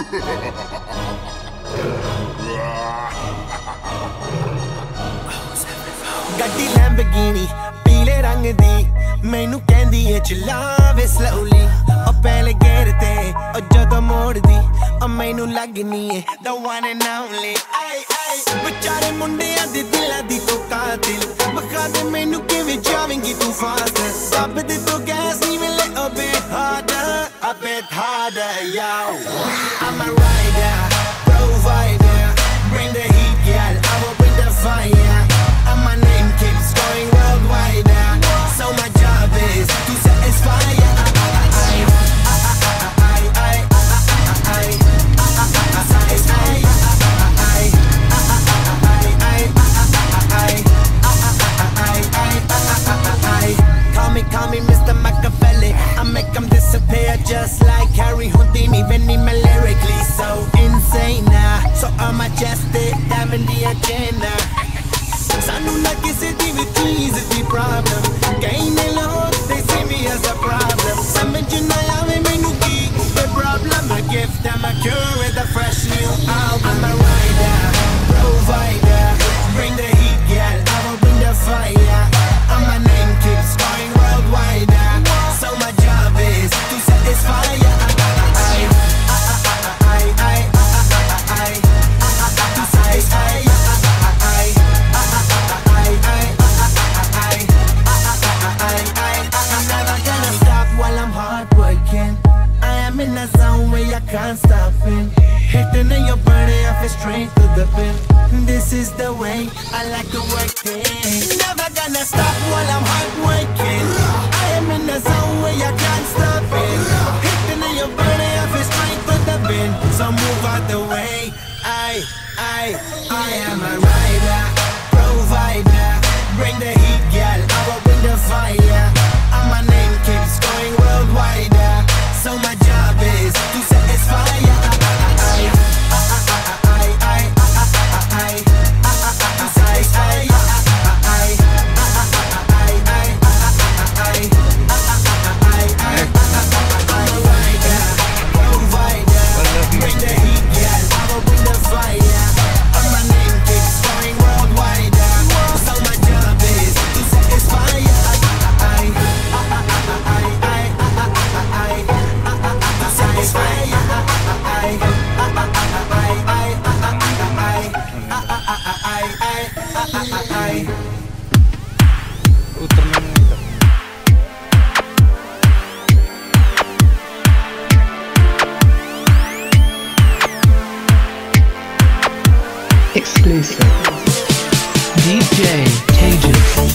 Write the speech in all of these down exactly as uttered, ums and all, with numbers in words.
ਗੱਡੀ ਲੈਂਬਗੀਨੀ ਪੀਲੇ ਰੰਗ ਦੀ ਮੈਨੂੰ ਕਹਿੰਦੀ ਏ ਚਲਾਵੇ slowly ਉਹ ਪਹਿਲੇ ਗੇਰ ਤੇ ਉਹ ਜਦੋਂ ਮੋੜਦੀ ਉਹ ਮੈਨੂੰ ਲੱਗਨੀ ਏ the one and only ਆਈ ਆਈ ਵਿਚਾਰੇ ਮੁੰਡਿਆਂ ਦੇ ਦਿਲਾਂ ਦੀ ਤੂੰ ਕਾਤਿਲ ਬਖਾ ਦੇ ਮੈਨੂੰ ਕਿਵੇਂ ਜਾਵੇਂਗੀ ਤੂੰ ਫਾਸਟ ਰੱਬ ਦੇ ਤੋਂ ਗੈਸ ਨਹੀਂ ਮਿਲੇ a bit harder a bit harder yo I'm a rider provider bring the heat girl I will bring the fire and my name keeps going worldwide so my job is to satisfy Call me, call me Mister Machiavelli I make them disappear just like Harry Houdini Benny me lyrically so insane now So I'm majestic, having the agenda Sanu na kisi di vi cheese di problem Kaine log, they see me as a problem Samajh na aave mainu ki the problem A gift, I'm a cure with a fresh new album I'm a rider, provider Bring the heat, girl, I will bring the fire And my name keeps going worldwide So my job is to satisfy ya Can't stop it. Hitting in your body, I feel straight to the pin. This is the way I like to work it. Never gonna stop while I'm hard working. I am in the zone where I can't stop it. Hitting in your body, I feel straight to the pin. So move out the way. I, I, I am a rider, provider. Bring the heat, girl. I will bring the fire. And my name keeps going worldwide. So my job is to satisfy ya. Exclusive D J Tejas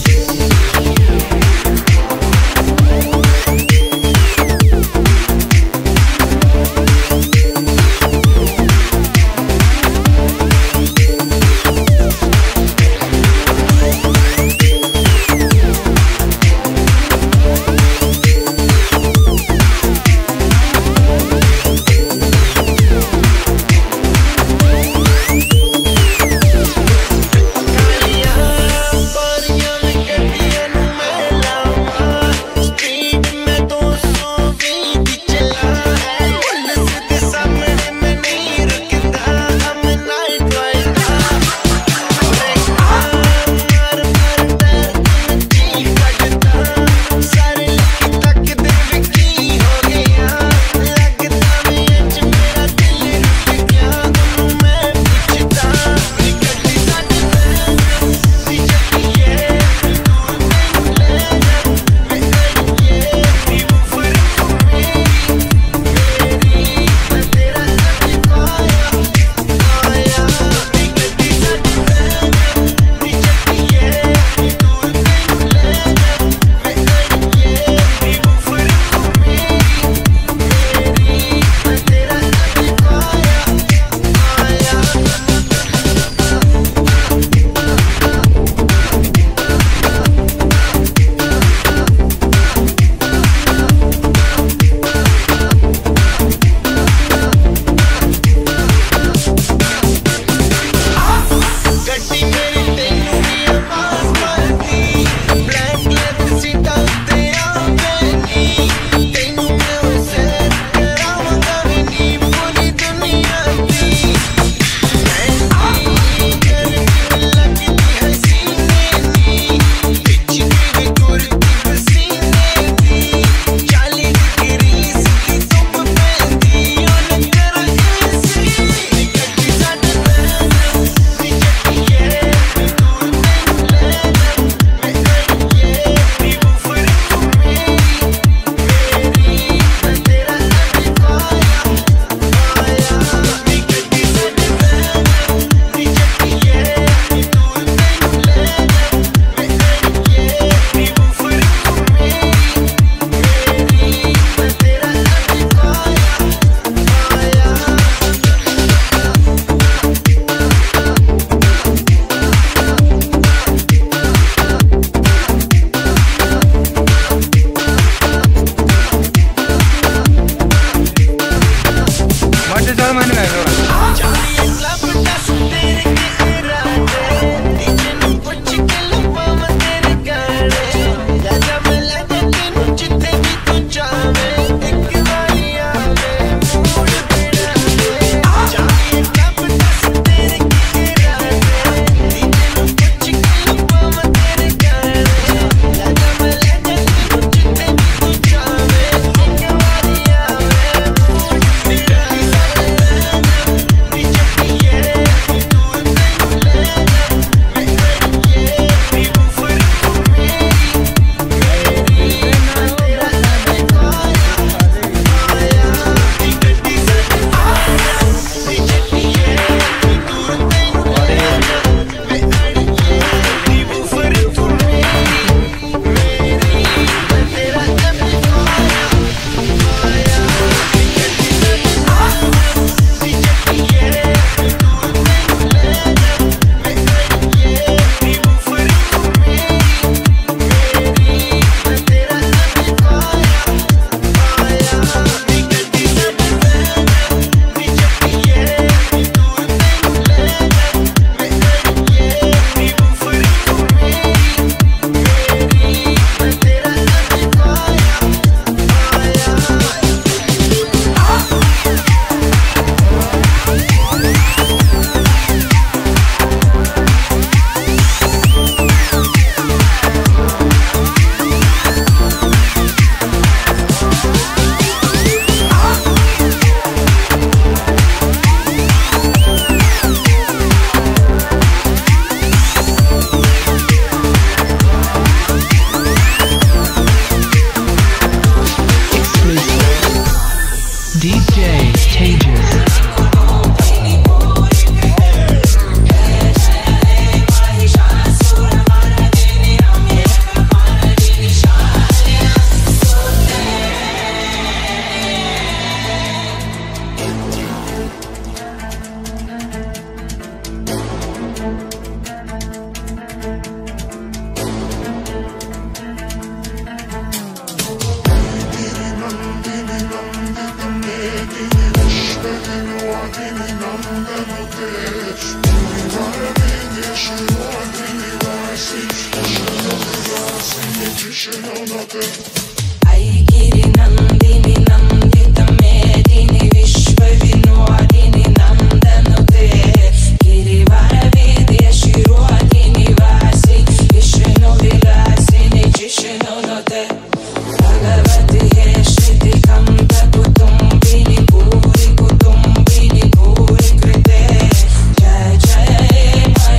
ऐगिरि नन्दिनि नन्दित मेदिनि विश्व विनोदिनि नन्दनुते गिरिवर विद्य शिरोदिनि वासि विष्णु विलासिनि जिष्णुनुते भगवति हे श्रुति कंत कुटुम्बिनि भूरि कुटुम्बिनि भूरि कृते जय जय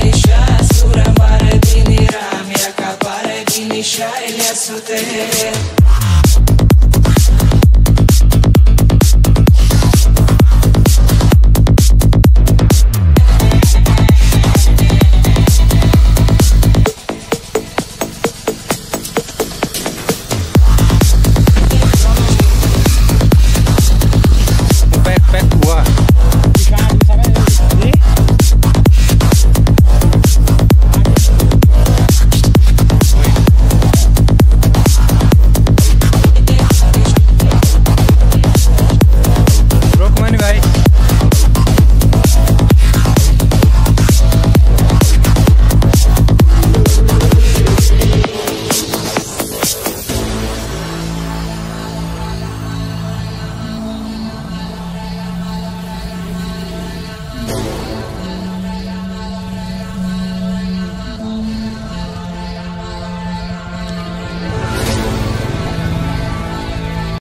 महिषासुरमर्दिनि राम्यकपर्दिनि शैलसुते